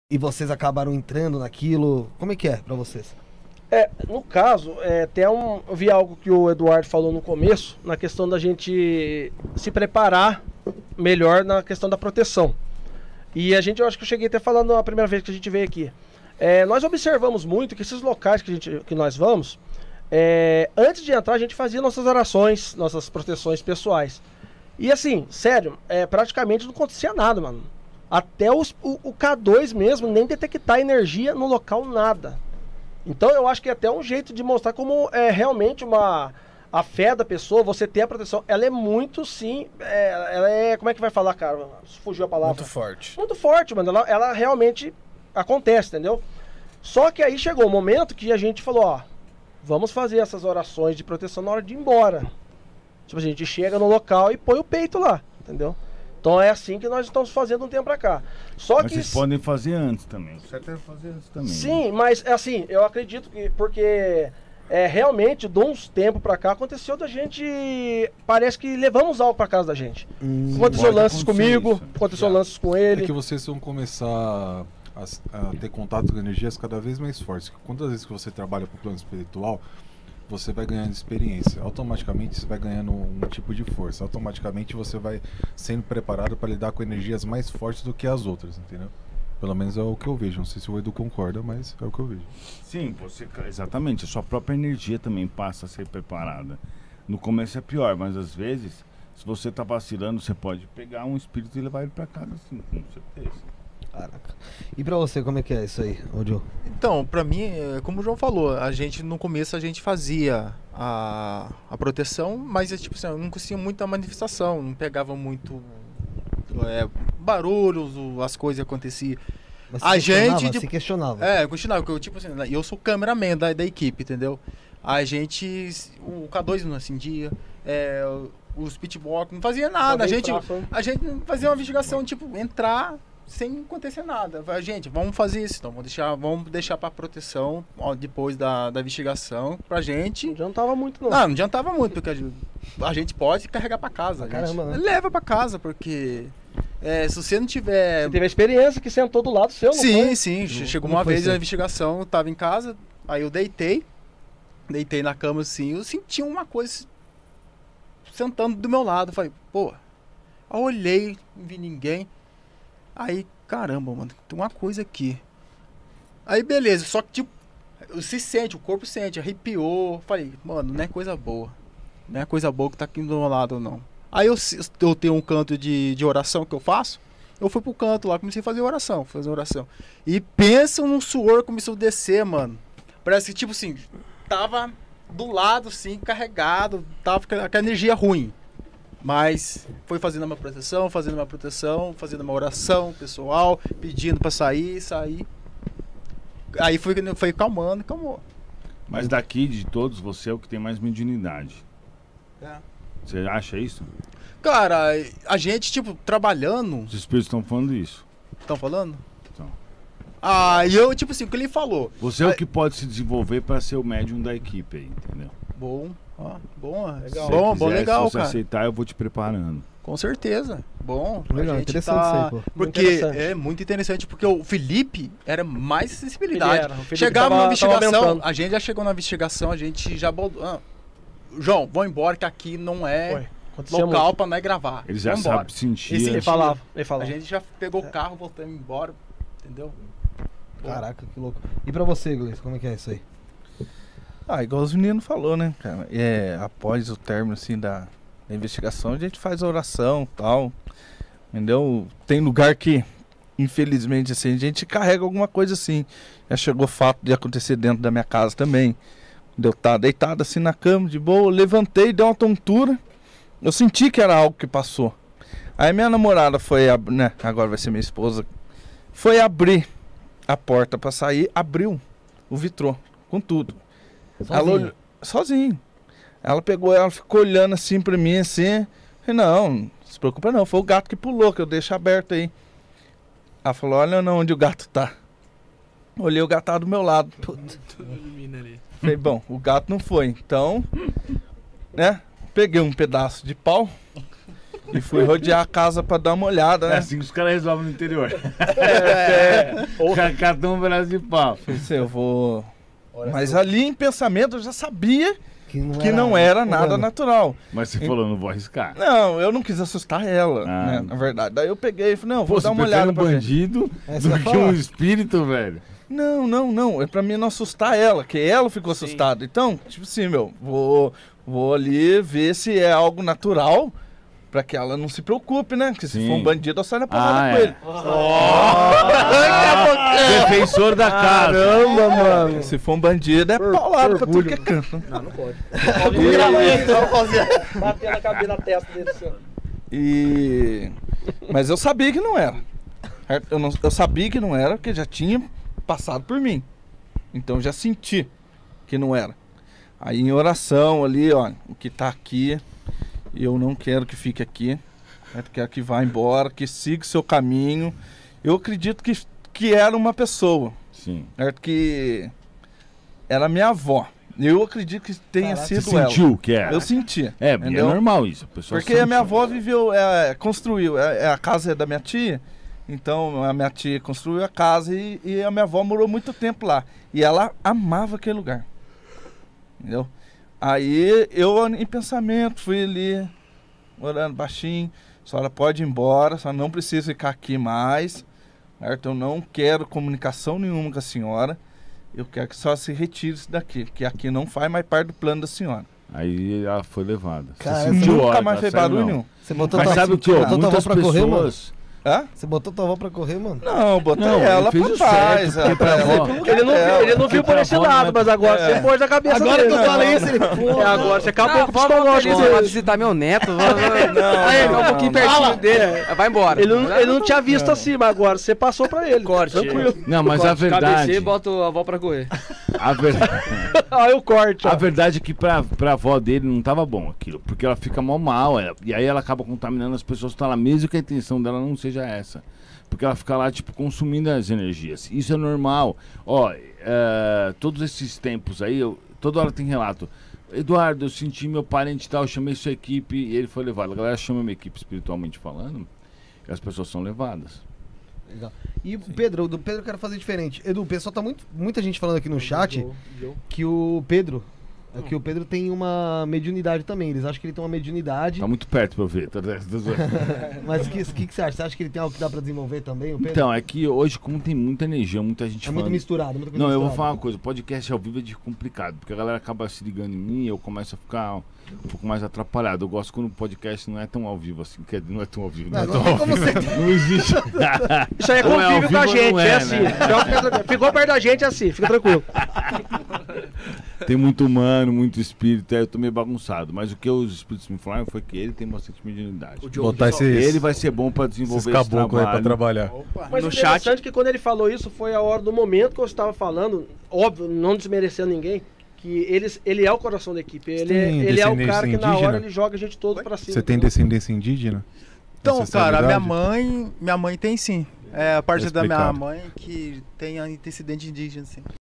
e vocês acabaram entrando naquilo? Como é que é pra vocês? No caso, eu vi algo que o Eduardo falou no começo, na questão da gente se preparar melhor na questão da proteção. E eu acho que eu cheguei até falando a primeira vez que a gente veio aqui. Nós observamos muito que esses locais que nós vamos, antes de entrar a gente fazia nossas orações, nossas proteções pessoais. E assim, sério, praticamente não acontecia nada, mano. Até o K2 mesmo, nem detectar energia no local, nada. Então eu acho que é até um jeito de mostrar como é realmente a fé da pessoa, você ter a proteção, ela é muito sim, como é que vai falar, cara? Fugiu a palavra. Muito forte. Muito forte, mano, ela realmente acontece, entendeu? Só que aí chegou o momento que a gente falou, ó, vamos fazer essas orações de proteção na hora de ir embora. Tipo, a gente chega no local e põe o peito lá, entendeu? Então é assim que nós estamos fazendo um tempo pra cá. Mas vocês podem fazer antes também. O certo é fazer antes também. Sim, né? mas assim, eu acredito que porque realmente de uns tempos pra cá aconteceu da gente, parece que levamos algo pra casa da gente. Aconteceu lances comigo, aconteceu lances com ele. É que vocês vão começar a ter contato com energias cada vez mais fortes. Quantas vezes que você trabalha pro plano espiritual, você vai ganhando experiência, automaticamente você vai ganhando um tipo de força, automaticamente você vai sendo preparado para lidar com energias mais fortes do que as outras, entendeu? Pelo menos é o que eu vejo, não sei se o Edu concorda, mas é o que eu vejo. Sim, exatamente, a sua própria energia também passa a ser preparada. No começo é pior, mas às vezes, se você tá vacilando, você pode pegar um espírito e levar ele para casa, assim, com certeza. Caraca. E pra você, como é que é isso aí, Joe? Então, pra mim, como o João falou, no começo a gente fazia a proteção, mas tipo assim, eu não conseguia muita manifestação, não pegava muito barulhos, as coisas aconteciam. Mas a gente se questionava. eu questionava, porque eu, tipo assim, eu sou cameraman da equipe, entendeu? A gente, o K2 não acendia, os pitbox não fazia nada, a gente fazia uma investigação, tipo, entrar sem acontecer nada. Gente, vamos fazer isso, então vamos deixar para proteção depois da investigação pra gente. Não adiantava muito não. Não adiantava muito, porque a gente pode carregar para casa. Caramba, né? Leva para casa, porque se você não tiver... Você teve a experiência que sentou do lado seu, não foi? Sim. Chegou uma vez na investigação, eu tava em casa, aí eu deitei na cama assim, eu senti uma coisa sentando do meu lado, falei, pô, eu olhei, não vi ninguém. Aí, caramba, mano, tem uma coisa aqui. Aí, beleza, só que, tipo, o corpo sente, arrepiou. Falei, mano, não é coisa boa. Não é coisa boa que tá aqui do meu lado, não. Aí eu tenho um canto de oração que eu faço. Eu fui pro canto lá, comecei a fazer oração. E pensa num suor, começou a descer, mano. Parece que, tipo assim, tava do lado, assim, carregado, tava com a energia ruim. Mas foi fazendo uma proteção, fazendo uma oração pessoal, pedindo pra sair. Aí foi calmou. Mas daqui de todos, você é o que tem mais mediunidade. Você acha isso? Cara, a gente, tipo, trabalhando... Os espíritos estão falando isso. Estão falando? Então. E eu, tipo assim, o que ele falou... Você é o que pode se desenvolver para ser o médium da equipe aí, entendeu? Bom, legal. Se você cara. aceitar, eu vou te preparando. Com certeza. Bom, legal, a gente interessante isso aí, pô. Porque é muito interessante, porque o Felipe era mais sensibilidade. Chegava na investigação, a gente já chegou na investigação, a gente já botou. João, vamos embora que aqui não é local pra nós gravar. Ele já sabe sentir. Ele falava. A gente já pegou o carro, voltamos embora, entendeu? Caraca, que louco. E pra você, Gleice, como é que é isso aí? Igual os meninos falou, né, cara? Após o término, assim, da investigação, a gente faz a oração e tal, entendeu? Tem lugar que, infelizmente, assim, a gente carrega alguma coisa assim. Já chegou fato de acontecer dentro da minha casa também. Eu tava deitado assim na cama, de boa, eu levantei, deu uma tontura. Eu senti que era algo que passou. Aí minha namorada foi, né, agora vai ser minha esposa, foi abrir a porta pra sair, abriu o vitrô, com tudo. Sozinho. Ela pegou, ela ficou olhando assim pra mim, assim. Falei, não se preocupa não, foi o gato que pulou, que eu deixo aberto aí. Ela falou, olha não onde o gato tá. Olhei, o gato tava do meu lado. Falei, bom, o gato não foi, então, né, peguei um pedaço de pau, E fui rodear a casa pra dar uma olhada, É né? assim que os caras resolvem no interior. Ou- Catão um pedaço de pau. Falei assim, eu vou... Mas ali em pensamento eu já sabia que era não era nada humano. natural. Mas você falou, não vou arriscar. Não, eu não quis assustar ela, Ah. né, na verdade. Daí eu peguei e falei, não, Pô, vou você dar uma prefere olhada um pra ver. bandido É, você do vai que falar. um espírito, velho. Não. É pra mim não assustar ela, que ela ficou assustada. Então, tipo assim, vou ali ver se é algo natural pra que ela não se preocupe, né? Porque se Sim. for um bandido, eu saio na porrada Ah, com é. ele. Defensor da casa. Caramba, mano. Se for um bandido, é paulado pra tudo que é canto. Não pode. Bater na cabeça, na testa dele assim, ó. Mas eu sabia que não era. Certo? Eu sabia que não era, porque já tinha passado por mim. Então eu já senti que não era. Aí em oração ali, ó, o que tá aqui, eu não quero que fique aqui. Certo? Quero que vá embora, que siga o seu caminho. Eu acredito que era uma pessoa, Sim. certo? Que era minha avó. Eu acredito que tenha Caraca, sido Você ela. sentiu que era? Eu senti. É, entendeu? é normal isso. A pessoa Porque sente. a minha avó viveu, construiu, a casa é da minha tia, então a minha tia construiu a casa e a minha avó morou muito tempo lá. E ela amava aquele lugar, entendeu? Aí eu, em pensamento, fui ali, orando baixinho, a senhora pode ir embora, a senhora não precisa ficar aqui mais, certo? Eu não quero comunicação nenhuma com a senhora, eu quero que a senhora se retire daqui, porque aqui não faz mais parte do plano da senhora. Aí ela foi levada. Cara, Você sentiu Nunca hora, mais ela fez saiu, barulho não. nenhum. Você botou Mas tua- sabe o que? botou tua avó Muitas pra correr, mano? pessoas... Hã? Você botou tua avó pra correr, mano? Não, botei Não, ela ele fez pra o paz. certo, porque pra avó- Ele não viu por esse lado, mas agora você pôs na cabeça Agora dele. que eu falei isso, ele... Pô, Agora você acabou Não, com o vamos psicológico feliz, vai dele. visitar meu neto. Não, Ficar um pouquinho pertinho dele. Vai embora. Ele não tinha visto assim, mas agora você passou pra ele. Corte. Tranquilo. Não, mas a verdade... Cabeceia e bota a avó pra correr. A verdade... Aí o corte, ó. A verdade é que pra avó dele não tava bom aquilo, porque ela fica mal, e aí ela acaba contaminando as pessoas que estão lá, mesmo que a intenção dela não seja essa. Porque ela fica lá, tipo, consumindo as energias. Isso é normal. Ó, todos esses tempos aí, toda hora tem relato. Eduardo, eu senti meu parente e tal, eu chamei sua equipe e ele foi levado. A galera chama minha equipe espiritualmente falando, e as pessoas são levadas. Legal. E o Pedro, do Pedro eu quero fazer diferente. Edu, o pessoal tá muita gente falando aqui no chat que o Pedro tem uma mediunidade também. Eles acham que ele tem uma mediunidade. Tá muito perto pra eu ver. Mas o que você acha? Você acha que ele tem algo que dá pra desenvolver também, o Pedro? Então, é que hoje, como tem muita energia, muita gente é muito falando... misturado, muita coisa Não, eu vou misturada. falar uma coisa, podcast ao vivo é de complicado, porque a galera acaba se ligando em mim e eu começo a ficar um pouco mais atrapalhado. Eu gosto quando o podcast não é tão ao vivo assim, quer dizer, não é tão ao vivo, Não, é não tão tem ao como vivo. você... Não existe. Isso aí é Ou é ao convívio com a vivo ou gente, não é é, assim. né? Ficou perto da gente, é assim, fica tranquilo. Tem muito humano, muito espírito, aí eu tô meio bagunçado. Mas o que os espíritos me falaram foi que ele tem bastante mediunidade. Botar Ele vai ser bom pra esses desenvolver esse caboclos aí pra trabalho. trabalhar. Mas No o interessante chat- é que quando ele falou isso, foi a hora do momento que eu estava falando, óbvio, não desmerecendo ninguém, que ele é o coração da equipe. Ele é o cara que na indígena? hora ele joga a gente todo pra cima. Você tem descendência indígena? Então, cara, a Ancestralidade? minha mãe tem sim. É a parte Tá da minha explicado. mãe que tem antecedente indígena, sim.